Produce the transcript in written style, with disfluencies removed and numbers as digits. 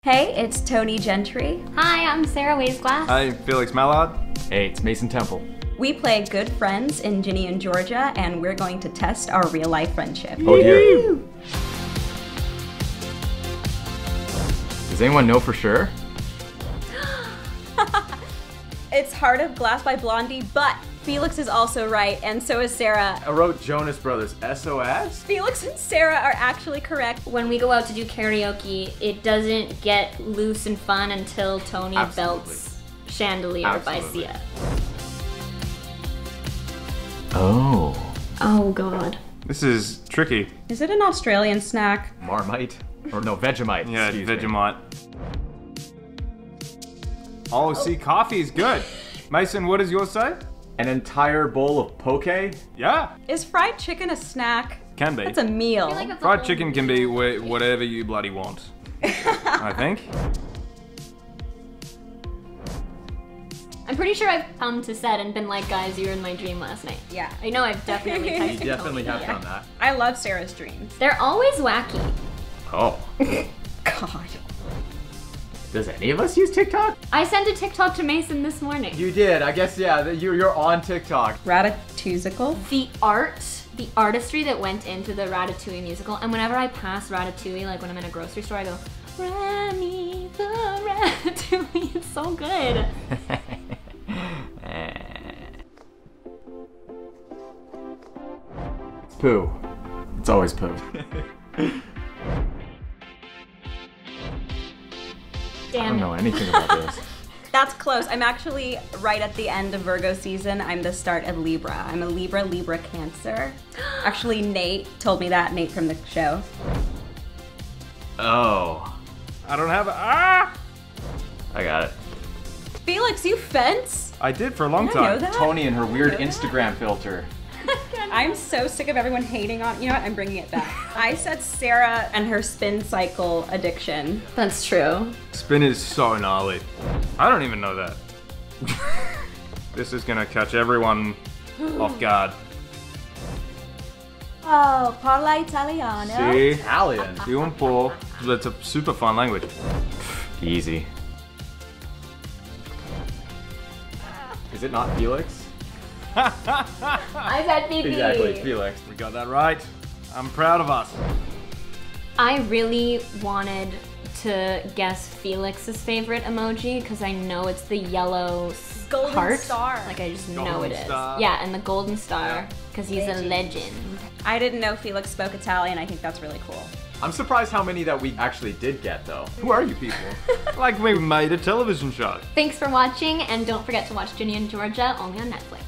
Hey, it's Tony Gentry. Hi, I'm Sarah Waysglass. Hi, Felix Mallard. Hey, it's Mason Temple. We play good friends in Ginny and Georgia, and we're going to test our real-life friendship. Oh dear. Does anyone know for sure? It's Heart of Glass by Blondie, but Felix is also right, and so is Sarah. I wrote Jonas Brothers, SOS? Felix and Sarah are actually correct. When we go out to do karaoke, it doesn't get loose and fun until Tony belts Chandelier by Sia. Oh. Oh god. This is tricky. Is it an Australian snack? Marmite? Or no, Vegemite. Yeah, excuse me. Vegemite. Oh, see, coffee is good. Mason, what does yours say? An entire bowl of poke? Yeah, Is fried chicken a snack? can be. That's a meal. Fried chicken can be whatever you bloody want, I think. I'm pretty sure I've come to set and been like, guys, you were in my dream last night. Yeah. I know I've definitely texted You definitely Tony. have done that. I love Sarah's dreams. They're always wacky. Oh. God. Does any of us use TikTok? I sent a TikTok to Mason this morning. You did. I guess, yeah, you're on TikTok. Ratatouille? The artistry that went into the Ratatouille musical, and whenever I pass Ratatouille, like when I'm in a grocery store, I go, Rami the Ratatouille. It's so good. It's poo. It's always poo. I Damn don't it. know anything about this. That's close. I'm actually right at the end of Virgo season. I'm the start of Libra. I'm a Libra, Cancer. Actually, Nate told me that, Nate from the show. Oh. I don't have a, ah! I got it. Felix, you fence? I did for a long Did I know time. that? Tony and her weird know that. Instagram filter. I'm so sick of everyone hating on, you know what, I'm bringing it back. I said Sarah and her spin cycle addiction. That's true. Spin is so gnarly. I don't even know that. This is gonna catch everyone off guard. Oh, parla italiano. See? Italian. You and Paul. That's a super fun language. Easy. Is it not Felix? I said BB. Exactly, Felix. We got that right. I'm proud of us. I really wanted to guess Felix's favorite emoji because I know it's the yellow Golden heart. star. Like I just know Golden it is. star. Yeah, and the golden star because he's a legend. I didn't know Felix spoke Italian. I think that's really cool. I'm surprised how many that we actually did get, though. Who are you people? Like we made a television show. Thanks for watching, and don't forget to watch Ginny and Georgia only on Netflix.